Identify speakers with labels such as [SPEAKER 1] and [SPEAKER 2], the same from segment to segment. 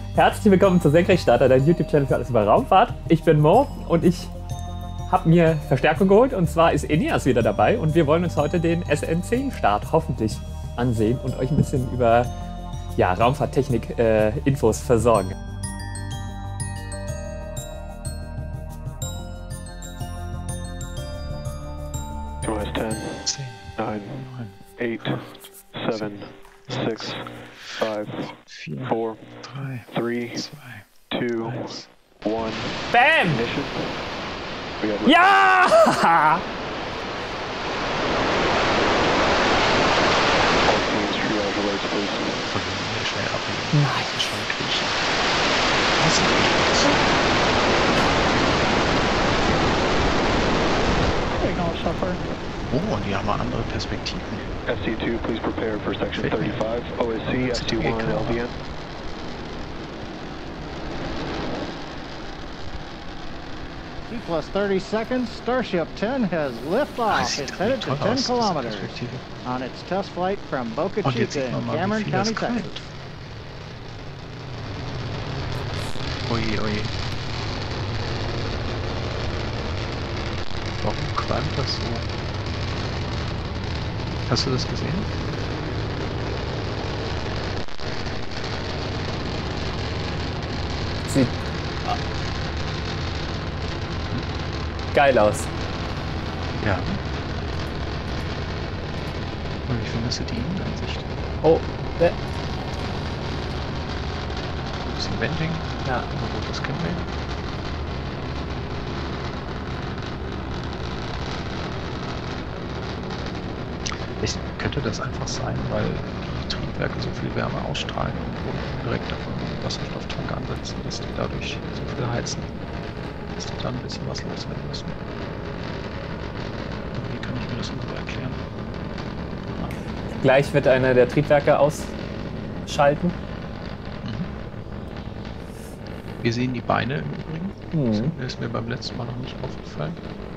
[SPEAKER 1] Herzlich willkommen zu Senkrechtstarter, dein YouTube-Channel für alles über Raumfahrt. Ich bin Mo und ich habe mir Verstärkung geholt und zwar ist Eneas wieder dabei und wir wollen uns heute den SN10-Start hoffentlich ansehen und euch ein bisschen über Raumfahrttechnik-Infos versorgen.
[SPEAKER 2] US 10, 9, 8, 7, 6, 5, 4, 3, 2, 1.
[SPEAKER 1] Bam!
[SPEAKER 2] Ignition.
[SPEAKER 1] Ja!
[SPEAKER 2] All teams triage alerts, please.
[SPEAKER 3] Schnell abhängen.
[SPEAKER 1] Nein.
[SPEAKER 3] Schon kriechen. Oh, und die haben mal andere Perspektiven.
[SPEAKER 2] SC2, please prepare for section
[SPEAKER 3] Fehlt mir.
[SPEAKER 2] 35. OSC, SC1, LVN.
[SPEAKER 4] T plus 30 seconds, Starship 10 has liftoff. It's headed to 10 kilometers on its test flight from Boca
[SPEAKER 3] Und jetzt
[SPEAKER 4] Chica
[SPEAKER 3] sieht man
[SPEAKER 4] in
[SPEAKER 3] mal, wie
[SPEAKER 4] Cameron
[SPEAKER 3] viel das
[SPEAKER 4] County, Texas.
[SPEAKER 3] knallt. Oje, oje. Warum qualmt das so? Hast du das gesehen?
[SPEAKER 1] Sieht geil aus.
[SPEAKER 3] Ja. Und wie findest du die Innenansicht?
[SPEAKER 1] Oh,
[SPEAKER 3] Ein bisschen Bending,
[SPEAKER 1] ja.
[SPEAKER 3] ein rotes Kimmel. Könnte das einfach sein, weil die Triebwerke so viel Wärme ausstrahlen und unten direkt auf einen Wasserstofftank ansetzen, dass die dadurch so viel heizen, dass die dann ein bisschen was loswerden müssen. Wie kann ich mir das denn so erklären?
[SPEAKER 1] Gleich wird einer der Triebwerke ausschalten.
[SPEAKER 3] Mhm. Wir sehen die Beine im Übrigen.
[SPEAKER 1] Mhm.
[SPEAKER 3] Das ist mir beim letzten Mal noch nicht aufgefallen.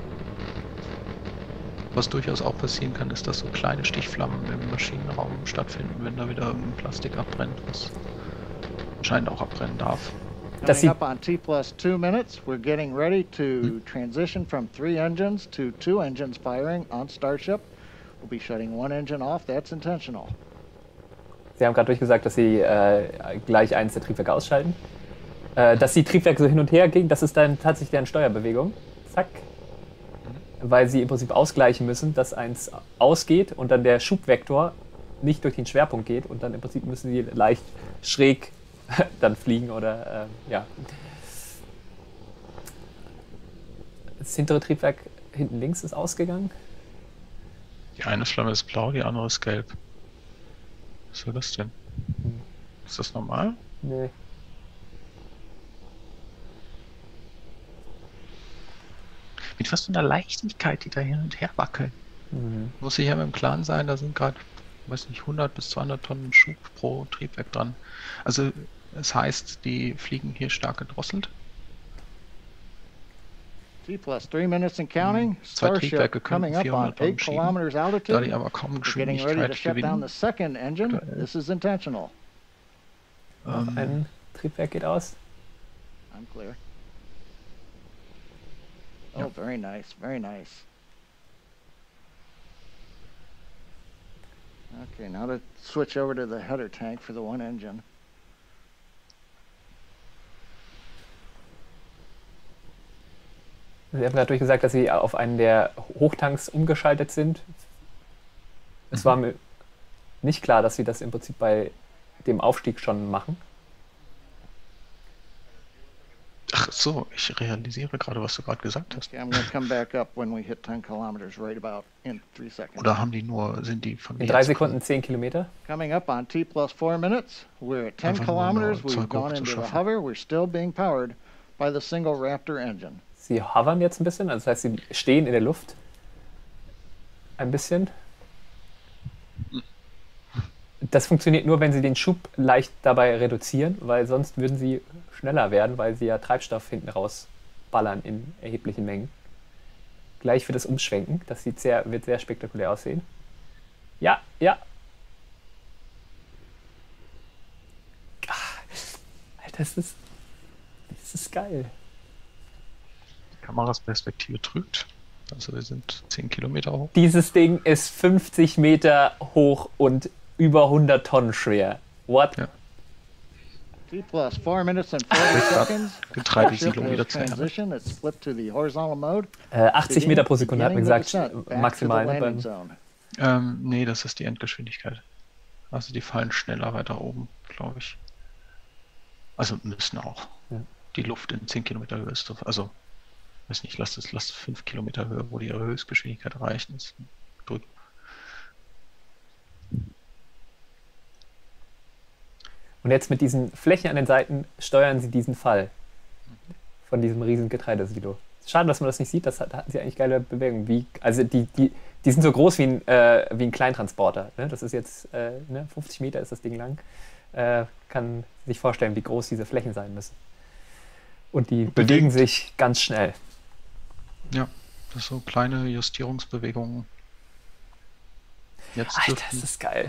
[SPEAKER 3] Was durchaus auch passieren kann, ist, dass so kleine Stichflammen im Maschinenraum stattfinden, wenn da wieder ein Plastik abbrennt, was anscheinend auch abbrennen darf.
[SPEAKER 1] Das
[SPEAKER 4] Coming
[SPEAKER 1] sieht-
[SPEAKER 4] up on T plus 2 minutes, we're getting ready to transition from 3 engines to 2 engines firing on Starship. We'll be shutting 1 engine off. That's intentional.
[SPEAKER 1] Sie haben gerade durchgesagt, dass Sie gleich eins der Triebwerke ausschalten. Dass die Triebwerke so hin und her gingen, das ist dann tatsächlich deren Steuerbewegung. Zack. Weil sie im Prinzip ausgleichen müssen, dass eins ausgeht und dann der Schubvektor nicht durch den Schwerpunkt geht und dann im Prinzip müssen sie leicht schräg dann fliegen oder ja. Das hintere Triebwerk hinten links ist ausgegangen.
[SPEAKER 3] Die eine Flamme ist blau, die andere ist gelb. Was soll das denn? Ist das normal?
[SPEAKER 1] Nee.
[SPEAKER 3] Mit was für einer Leichtigkeit, die da hin und her wackeln. Muss ich ja im Klaren sein, da sind gerade, weiß nicht, 100 bis 200 Tonnen Schub pro Triebwerk dran. Also, das heißt, die fliegen hier stark gedrosselt.
[SPEAKER 4] T plus 3 minutes and counting.
[SPEAKER 3] Zwei
[SPEAKER 4] Starship
[SPEAKER 3] Triebwerke
[SPEAKER 4] coming
[SPEAKER 3] können
[SPEAKER 4] up on
[SPEAKER 3] 400 Tonnen
[SPEAKER 4] 8
[SPEAKER 3] schieben,
[SPEAKER 4] kilometers
[SPEAKER 3] da
[SPEAKER 4] altitude.
[SPEAKER 3] die aber kaum
[SPEAKER 4] We're getting ready to
[SPEAKER 3] Geschwindigkeit
[SPEAKER 4] shut down
[SPEAKER 3] gewinnen.
[SPEAKER 4] the second engine. This is intentional.
[SPEAKER 1] Noch ein Triebwerk geht aus.
[SPEAKER 4] I'm clear. Oh,
[SPEAKER 3] Yeah.
[SPEAKER 4] very nice, very nice. Okay, now to switch over to the header tank for the 1 engine.
[SPEAKER 1] Sie haben gerade durchgesagt, dass Sie auf einen der Hochtanks umgeschaltet sind. Es war mir nicht klar, dass Sie das im Prinzip bei dem Aufstieg schon machen.
[SPEAKER 3] Ach so, ich realisiere gerade, was du gerade gesagt hast.
[SPEAKER 4] Okay, I'm going to come back up when we hit 10 kilometers right about in 3 seconds.
[SPEAKER 3] Oder haben die nur, sind die von
[SPEAKER 1] In
[SPEAKER 3] mir
[SPEAKER 1] 3
[SPEAKER 3] jetzt
[SPEAKER 1] Sekunden 10 Kilometer.
[SPEAKER 4] Coming up on T plus 4 minutes, we're at 10
[SPEAKER 3] Einfach nur
[SPEAKER 4] kilometers.
[SPEAKER 3] noch
[SPEAKER 4] We've
[SPEAKER 3] Zeug
[SPEAKER 4] gone into the
[SPEAKER 3] hochzuschaffen.
[SPEAKER 4] hover. We're still being powered by the single Raptor engine.
[SPEAKER 1] Sie hovern jetzt ein bisschen, also das heißt, Sie stehen in der Luft. Ein bisschen. Das funktioniert nur, wenn Sie den Schub leicht dabei reduzieren, weil sonst würden Sie schneller werden, weil Sie ja Treibstoff hinten rausballern in erheblichen Mengen. Gleich wird es umschwenken. Das wird sehr spektakulär aussehen. Ja, ja. Das ist geil.
[SPEAKER 3] Die Kamerasperspektive trügt. Also wir sind 10 Kilometer hoch.
[SPEAKER 1] Dieses Ding ist 50 Meter hoch und über 100 Tonnen schwer. What?
[SPEAKER 3] Ja.
[SPEAKER 4] T plus 4 minutes and 40 seconds.
[SPEAKER 3] Getreidesiedlung wieder zu Ende.
[SPEAKER 4] Transition. It's flipped to the horizontal mode.
[SPEAKER 1] 80 Meter pro Sekunde hat man
[SPEAKER 4] Beginning
[SPEAKER 1] gesagt,
[SPEAKER 4] the descent, back
[SPEAKER 1] maximal.
[SPEAKER 4] to the
[SPEAKER 1] Ne,
[SPEAKER 4] landing
[SPEAKER 1] beim,
[SPEAKER 4] zone.
[SPEAKER 3] Nee, das ist die Endgeschwindigkeit. Also die fallen schneller weiter oben, glaube ich. Also müssen auch.
[SPEAKER 1] Ja.
[SPEAKER 3] Die Luft in 10 Kilometer Höhe ist, also weiß nicht, lasst 5 Kilometer Höhe, wo die ihre Höchstgeschwindigkeit erreichen, ist drücken.
[SPEAKER 1] und jetzt mit diesen Flächen an den Seiten steuern sie diesen Fall von diesem riesen Getreidesilo. Schade, dass man das nicht sieht, da hatten sie eigentlich geile Bewegungen. Also die sind so groß wie ein Kleintransporter. Ne? Das ist jetzt 50 Meter ist das Ding lang. Kann sich vorstellen, wie groß diese Flächen sein müssen. Und die bewegen sich ganz schnell.
[SPEAKER 3] Ja, das sind so kleine Justierungsbewegungen. Jetzt
[SPEAKER 1] Alter, das ist geil.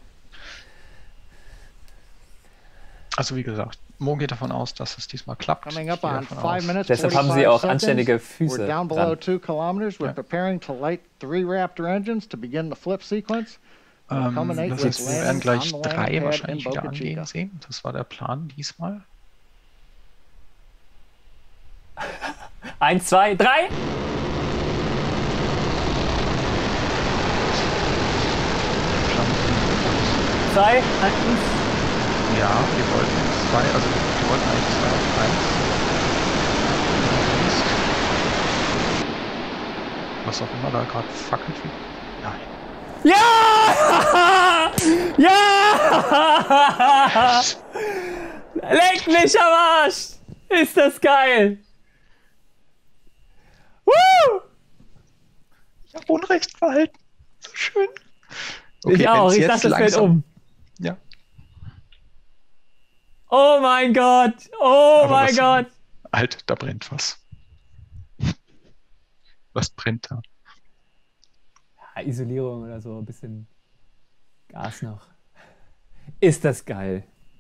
[SPEAKER 3] Also wie gesagt, Mo geht davon aus, dass es diesmal klappt.
[SPEAKER 4] Coming up
[SPEAKER 3] Ich gehe
[SPEAKER 4] on
[SPEAKER 3] davon
[SPEAKER 4] 5
[SPEAKER 3] aus.
[SPEAKER 4] minutes,
[SPEAKER 1] Deshalb haben sie
[SPEAKER 4] 45
[SPEAKER 1] auch
[SPEAKER 4] seconds.
[SPEAKER 1] anständige Füße
[SPEAKER 4] We're down below
[SPEAKER 1] dran.
[SPEAKER 4] 2 kilometers. We're
[SPEAKER 3] Ja.
[SPEAKER 4] preparing to light 3 Raptor engines to begin the flip sequence. Culminate
[SPEAKER 3] Das
[SPEAKER 4] with
[SPEAKER 3] heißt, wir werden
[SPEAKER 4] landings
[SPEAKER 3] gleich
[SPEAKER 4] on the
[SPEAKER 3] 3
[SPEAKER 4] landing pad
[SPEAKER 3] wahrscheinlich
[SPEAKER 4] in
[SPEAKER 3] wieder
[SPEAKER 4] Boca
[SPEAKER 3] angehen
[SPEAKER 4] Chica.
[SPEAKER 3] sehen. Das war der Plan diesmal.
[SPEAKER 1] 1, 2, 3! Zwei,
[SPEAKER 3] Ja, wir wollten 2, also wir wollten eigentlich 2 auf 1. Was auch immer da gerade fackelt. Nein.
[SPEAKER 1] Ja! Ja! Leck mich am Arsch! Ist das geil! Woo!
[SPEAKER 3] Ich habe Unrecht verhalten. So schön.
[SPEAKER 1] Ich auch,
[SPEAKER 3] wenn's
[SPEAKER 1] ich
[SPEAKER 3] jetzt
[SPEAKER 1] dachte, das fällt
[SPEAKER 3] langsam-
[SPEAKER 1] um.
[SPEAKER 3] Ja.
[SPEAKER 1] Oh mein Gott! Oh
[SPEAKER 3] Aber
[SPEAKER 1] mein
[SPEAKER 3] was-
[SPEAKER 1] Gott!
[SPEAKER 3] Halt, da brennt was. Was brennt da?
[SPEAKER 1] Ja, Isolierung oder so, ein bisschen Gas noch. Ist das geil.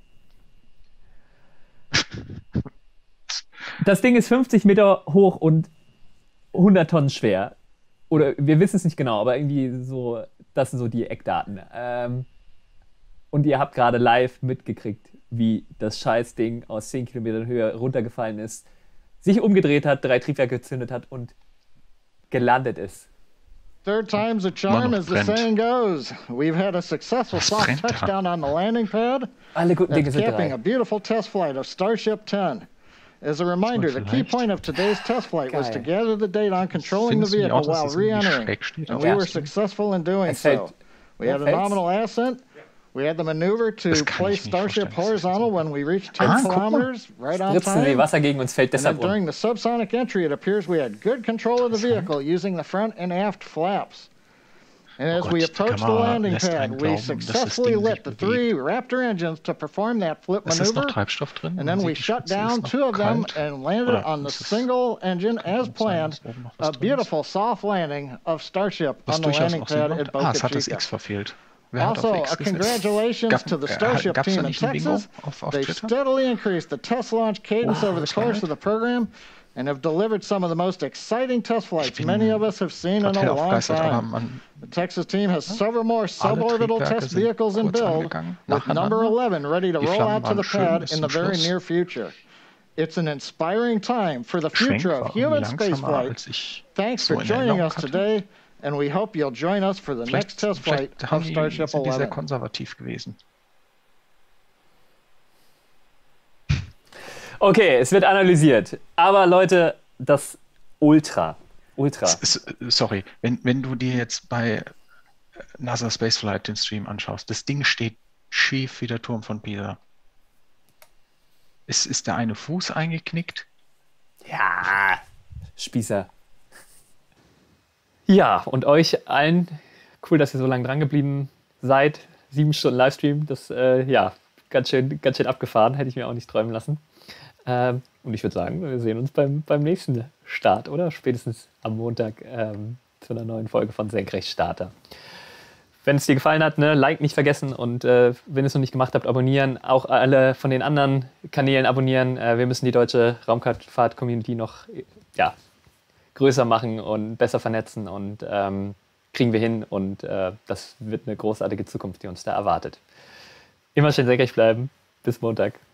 [SPEAKER 1] Das Ding ist 50 Meter hoch und 100 Tonnen schwer. Oder wir wissen es nicht genau, aber irgendwie so, das sind so die Eckdaten. Und ihr habt gerade live mitgekriegt, wie das Scheißding aus 10 Kilometern Höhe runtergefallen ist, sich umgedreht hat, 3 Triebwerke gezündet hat und gelandet ist.
[SPEAKER 4] Third time's a charm,
[SPEAKER 3] noch
[SPEAKER 4] as the
[SPEAKER 3] brennt.
[SPEAKER 4] saying goes. We've had a successful
[SPEAKER 3] Was
[SPEAKER 4] soft
[SPEAKER 3] brennt da?
[SPEAKER 4] touchdown on the landing pad.
[SPEAKER 1] Alle guten Dinge
[SPEAKER 4] That's
[SPEAKER 1] sind
[SPEAKER 4] capping a
[SPEAKER 1] 3.
[SPEAKER 4] beautiful test flight of Starship 10. As a reminder, the key
[SPEAKER 3] vielleicht-
[SPEAKER 4] point of today's test flight was to
[SPEAKER 1] Geil.
[SPEAKER 4] gather the data on controlling the
[SPEAKER 3] Findest du nicht
[SPEAKER 4] vehicle
[SPEAKER 3] auch, dass
[SPEAKER 4] while
[SPEAKER 3] das irgendwie
[SPEAKER 4] re-entering.
[SPEAKER 3] schräg steht?
[SPEAKER 4] And
[SPEAKER 3] auf
[SPEAKER 4] we
[SPEAKER 3] dem
[SPEAKER 4] were
[SPEAKER 3] Stream?
[SPEAKER 4] successful in doing
[SPEAKER 1] Es fällt-
[SPEAKER 4] so. We
[SPEAKER 1] Ja,
[SPEAKER 4] had a
[SPEAKER 1] fällt's?
[SPEAKER 4] nominal ascent. We had the maneuver to
[SPEAKER 3] Das kann ich
[SPEAKER 4] place
[SPEAKER 3] mir nicht
[SPEAKER 4] Starship
[SPEAKER 3] vorstellen, dass das
[SPEAKER 4] horizontal when we reached 10
[SPEAKER 3] Ah, guck mal.
[SPEAKER 4] kilometers, right on
[SPEAKER 1] Spritzen sie
[SPEAKER 4] time.
[SPEAKER 1] Wasser gegen uns, fällt
[SPEAKER 4] And then
[SPEAKER 1] deshalb um.
[SPEAKER 4] during the subsonic entry, it appears we had good control of the vehicle using the front and aft flaps. And as
[SPEAKER 3] Gott,
[SPEAKER 4] we
[SPEAKER 3] die
[SPEAKER 4] approached the
[SPEAKER 3] Kamera
[SPEAKER 4] landing
[SPEAKER 3] lässt einen
[SPEAKER 4] pad, we
[SPEAKER 3] glauben, dass das
[SPEAKER 4] successfully
[SPEAKER 3] Ding sich
[SPEAKER 4] lit the 3
[SPEAKER 3] bewegt.
[SPEAKER 4] Raptor engines to perform that flip
[SPEAKER 3] Es ist noch
[SPEAKER 4] maneuver.
[SPEAKER 3] Treibstoff drin.
[SPEAKER 4] And
[SPEAKER 3] man
[SPEAKER 4] then we
[SPEAKER 3] sieht, die
[SPEAKER 4] shut
[SPEAKER 3] Spitze ist
[SPEAKER 4] down
[SPEAKER 3] noch
[SPEAKER 4] 2 of them
[SPEAKER 3] kalt.
[SPEAKER 4] and landed
[SPEAKER 3] Oder
[SPEAKER 4] on the
[SPEAKER 3] ist es-
[SPEAKER 4] single engine as
[SPEAKER 3] sein,
[SPEAKER 4] planned.
[SPEAKER 3] dass oben noch was
[SPEAKER 4] A
[SPEAKER 3] drin ist?
[SPEAKER 4] beautiful soft landing of Starship
[SPEAKER 3] Was
[SPEAKER 4] on the
[SPEAKER 3] durchaus
[SPEAKER 4] landing
[SPEAKER 3] noch Sinn
[SPEAKER 4] pad
[SPEAKER 3] macht.
[SPEAKER 4] at Boca
[SPEAKER 3] Es hat das
[SPEAKER 4] Chica.
[SPEAKER 3] X verfehlt. Wer hat
[SPEAKER 4] Also,
[SPEAKER 3] auf X gesetzt?
[SPEAKER 4] congratulations to the Starship
[SPEAKER 3] Gab's da
[SPEAKER 4] team in
[SPEAKER 3] nicht ein Bingo
[SPEAKER 4] Texas.
[SPEAKER 3] auf
[SPEAKER 4] They've
[SPEAKER 3] Twitter?
[SPEAKER 4] steadily increased the test launch cadence
[SPEAKER 3] Wow,
[SPEAKER 4] over the
[SPEAKER 3] das war
[SPEAKER 4] course
[SPEAKER 3] nett.
[SPEAKER 4] of the program and have delivered some of the most exciting test flights
[SPEAKER 3] bin
[SPEAKER 4] many of us have seen in a
[SPEAKER 3] Total
[SPEAKER 4] long
[SPEAKER 3] aufgegeistert, aber
[SPEAKER 4] time.
[SPEAKER 3] man,
[SPEAKER 4] The Texas team has several more suborbital
[SPEAKER 3] Triebwerke
[SPEAKER 4] test
[SPEAKER 3] sind
[SPEAKER 4] vehicles in
[SPEAKER 3] kurz
[SPEAKER 4] build,
[SPEAKER 3] angegangen,
[SPEAKER 4] with number
[SPEAKER 3] nacheinander.
[SPEAKER 4] 11 ready to
[SPEAKER 3] Die
[SPEAKER 4] roll
[SPEAKER 3] Flammen
[SPEAKER 4] out to the
[SPEAKER 3] waren schön
[SPEAKER 4] pad
[SPEAKER 3] bis
[SPEAKER 4] in the
[SPEAKER 3] zum
[SPEAKER 4] very
[SPEAKER 3] Schluss.
[SPEAKER 4] near future. It's an inspiring time for the
[SPEAKER 3] Schwenk
[SPEAKER 4] future
[SPEAKER 3] war
[SPEAKER 4] of
[SPEAKER 3] irgendwie
[SPEAKER 4] human
[SPEAKER 3] langsamer,
[SPEAKER 4] spaceflight.
[SPEAKER 3] als ich
[SPEAKER 4] Thanks
[SPEAKER 3] so
[SPEAKER 4] for
[SPEAKER 3] in
[SPEAKER 4] joining
[SPEAKER 3] Erinnerung
[SPEAKER 4] us
[SPEAKER 3] hatte.
[SPEAKER 4] today, and we hope you'll join us for the next test flight
[SPEAKER 3] Vielleicht haben
[SPEAKER 4] of
[SPEAKER 3] die,
[SPEAKER 4] Starship
[SPEAKER 3] sind die sehr
[SPEAKER 4] 11.
[SPEAKER 3] konservativ gewesen.
[SPEAKER 1] Okay, es wird analysiert. Aber Leute, das Ultra.
[SPEAKER 3] Sorry, wenn du dir jetzt bei NASA Spaceflight den Stream anschaust, das Ding steht schief wie der Turm von Pisa. Ist der eine Fuß eingeknickt?
[SPEAKER 1] Ja, Spießer. Ja, und euch allen, cool, dass ihr so lange dran geblieben seid. 7 Stunden Livestream, das, ja, ganz schön abgefahren, hätte ich mir auch nicht träumen lassen. Und ich würde sagen, wir sehen uns beim nächsten Start, oder? Spätestens am Montag zu einer neuen Folge von Senkrechtstarter. Wenn es dir gefallen hat, ne, Like nicht vergessen und wenn ihr es noch nicht gemacht habt, abonnieren. Auch alle von den anderen Kanälen abonnieren. Wir müssen die deutsche Raumfahrt-Community noch größer machen und besser vernetzen und kriegen wir hin und das wird eine großartige Zukunft, die uns da erwartet. Immer schön senkrecht bleiben. Bis Montag.